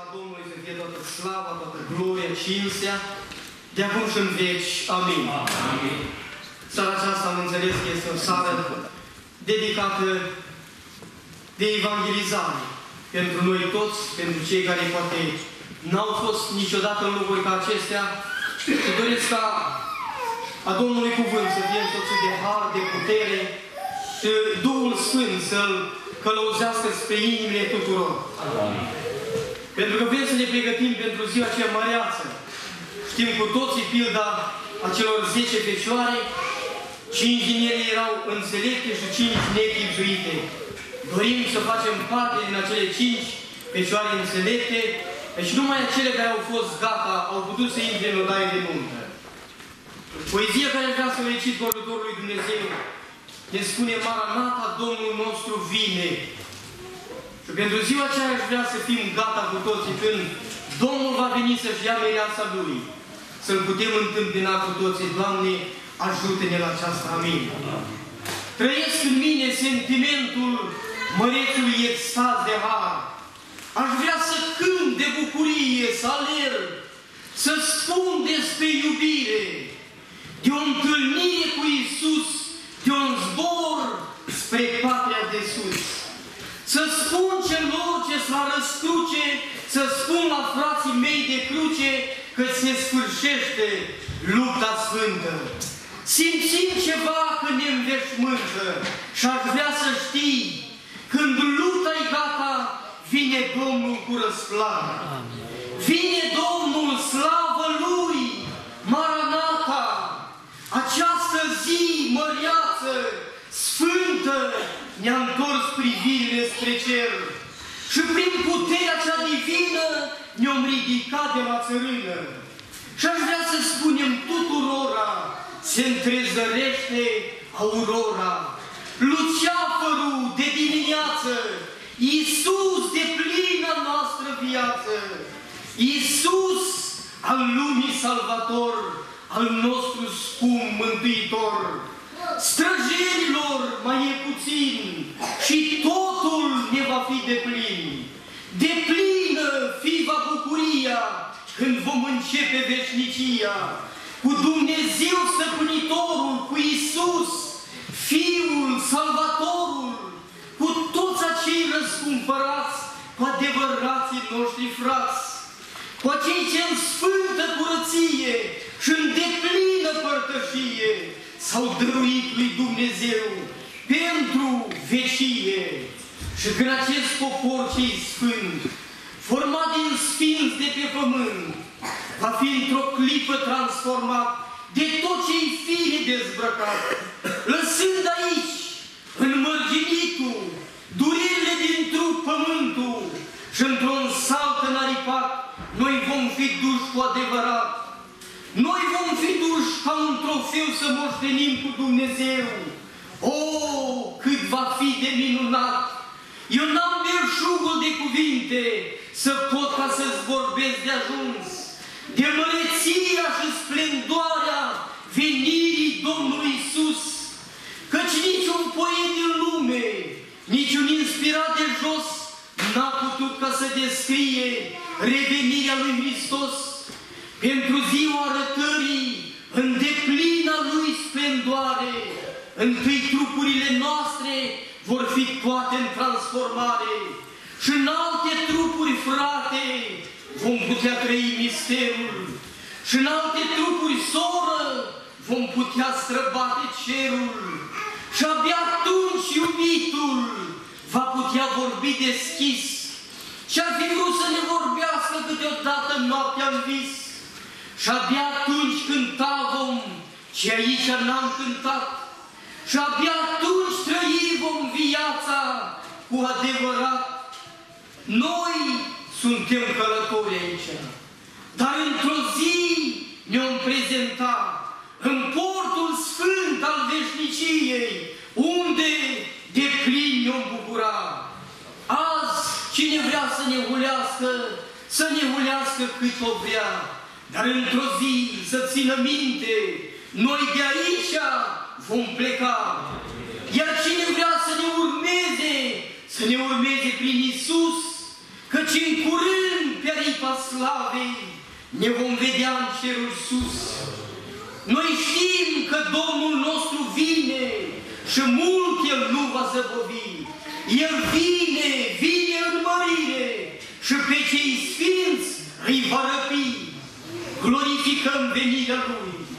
Domnului să fie toată slava, toată gloria, cinstea, de acum și în veci. Amin. Amin. Seara aceasta am înțeles că este o seară dedicată de evangelizare pentru noi toți, pentru cei care poate n-au fost niciodată în locuri ca acestea, și doresc ca a Domnului Cuvânt să fie însoțit de har, de putere și Duhul Sfânt să-L călăuzească spre inimile tuturor. Amin. Pentru că vrem să ne pregătim pentru ziua aceea măreață. Știm cu toții pilda acelor 10 fecioare, 5 din ele erau înțelepte și 5 nechibzuite. Dorim să facem parte din acele 5 fecioare înțelepte, deci numai acele care au fost gata au putut să intre în odaie de nuntă. Poezia care vrea să o recit vorbitorul lui Dumnezeu ne spune: Maranata, Domnul nostru vine. Și pentru ziua aceea aș vrea să fim gata cu toții când Domnul va veni să-și ia mireasa Lui. Să-L putem întâmpina cu toții. Doamne, ajută-ne la aceasta. Amin. Trăiesc în mine sentimentul mărețului extaz de har. Aș vrea să cânt de bucurie, să alerg, să spun despre iubire, de o întâlnire cu Iisus, de un zbor spre patria de sus. Să spun celor ce s-a răscruce, să spun la frații mei de cruce că se sfârșește lupta sfântă. Simțim ceva când ne înveșmântă și aș vrea să știi, când lupta-i gata, vine Domnul cu răsplată. Vine Domnul, slavă Lui, Maranata, această zi măreață, sfântă, ne-a întors privirile spre cer și prin puterea cea divină ne-am ridicat de la țărână. Și aș vrea să spunem tuturora, se întrezărește aurora, luceafărul de dimineață, Iisus de plină noastră viață, Iisus al lumii salvator, al nostru scump mântuitor. Străjerilor mai e puțin și totul ne va fi deplin. Deplină fi-va bucuria când vom începe veșnicia cu Dumnezeu Stăpânitorul, cu Iisus, Fiul, Salvatorul, cu toți acei răscumpărați, cu adevărații noștri frați, cu acei ce în sfântă curăție și în deplină părtășie s-au dăruit lui Dumnezeu pentru vecie. Și când acest popor ce-i sfânt, format din sfinți de pe pământ, va fi într-o clipă transformat de tot ce-i fire dezbrăcat, lăsând aici, în mărginitul, durerile din trup pământul și într-un salt înaripat, noi vom fi duși cu adevărat. Noi vom fi duși ca un trofeu să moștenim cu Dumnezeu. O, cât va fi de minunat! Eu n-am belșugul de cuvinte să pot ca să-ți vorbesc de ajuns, de măreția și splendoarea venirii Domnului Iisus, căci niciun poet din lume, niciun inspirat de jos n-a putut ca să descrie revenirea lui Hristos. Pentru ziua arătării, în deplina lui splendoare, întâi trupurile noastre vor fi toate în transformare și în alte trupuri, frate, vom putea trăi misterul și în alte trupuri, soră, vom putea străbate cerul și abia atunci iubitul va putea vorbi deschis și-ar fi vrut să ne vorbească câteodată noaptea în vis. Și abia atunci cânta vom ce aici n-am cântat. Și abia atunci trăi vom viața cu adevărat. Noi suntem călători aici, dar într-o zi ne-om prezenta în portul sfânt al veșniciei, unde de plin ne-om bucura. Azi, cine vrea să ne hulească, să ne hulească cât o vrea. Dar într-o zi, să țină minte, noi de aici vom pleca. Iar cine vrea să ne urmeze prin Iisus, căci în curând pe aripa slavei, ne vom vedea în cerul sus. Noi știm că Domnul nostru vine și mult El nu va zăbovi. El vine, vine în mărire și pe cei sfinți îi va răpi. Glorificăm venirea Lui.